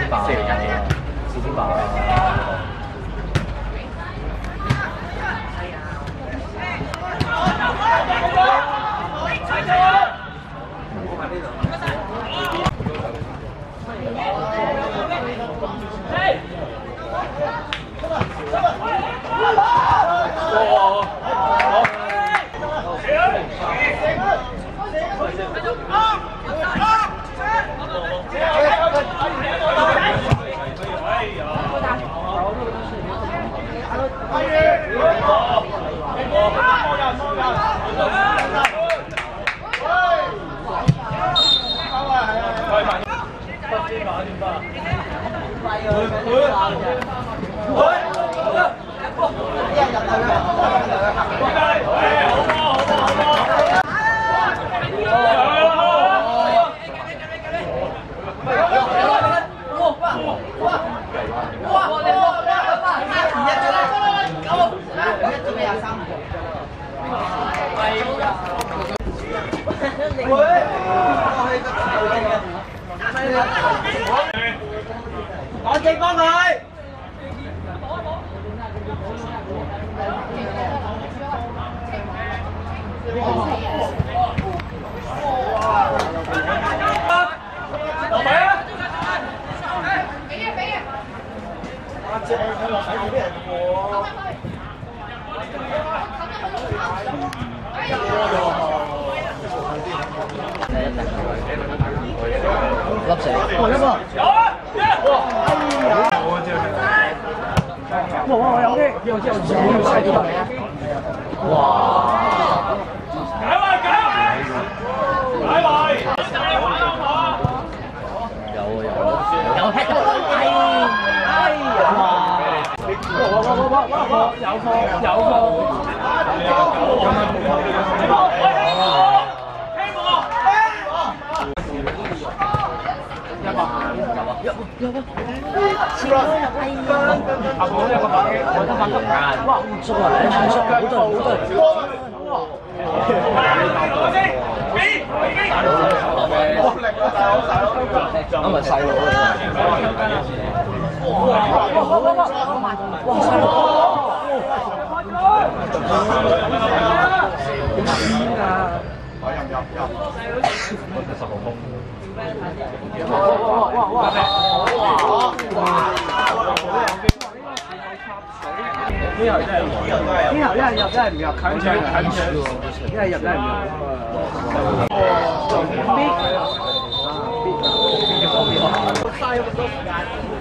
我直幫佢。落嚟啊！俾啊！阿姐，佢落睇住啲人喎。粒死！哦，一個。有啊！哇！有啲，有細啲哇！解圍，解圍！有踢到，哎呀！哇！有貨！有個切咯，哎呀！阿寶有個白機，我得翻咁間。哇！唔錯啊，好對。咁咪細路咯。哇！細路。10號風。呢頭真係唔入，一係入真係唔入，近場，一係入真係唔入。嘥咗咁多時間。